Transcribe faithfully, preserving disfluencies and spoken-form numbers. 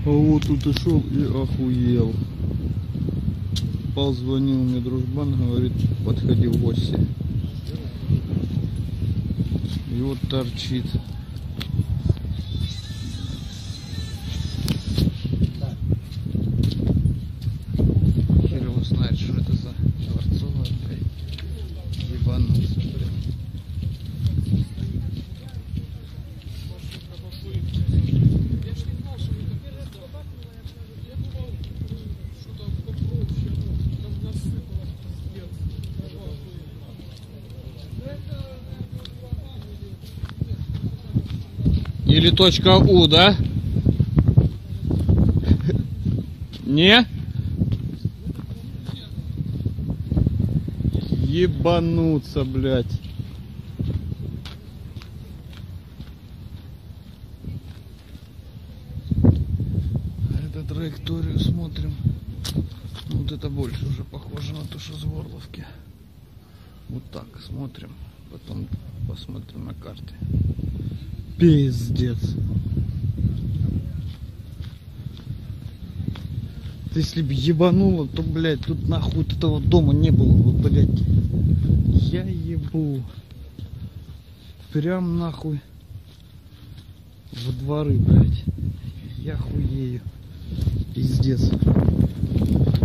А вот тут и шел и охуел. Позвонил мне дружбан, говорит, подходи в гости. И вот торчит. Хер его знает, что это за дворцовая, блядь. Ебанулся, блядь. Или точка У, да? Не? Ебануться, блядь. Это траекторию смотрим. Вот это больше уже похоже на то, что с Горловки. Вот так смотрим. Потом посмотрим на карты. Пиздец. Если бы ебануло, то, блядь, тут нахуй этого дома не было бы, блядь. Я ебу. Прям нахуй во дворы, блядь. Я хуею. Пиздец.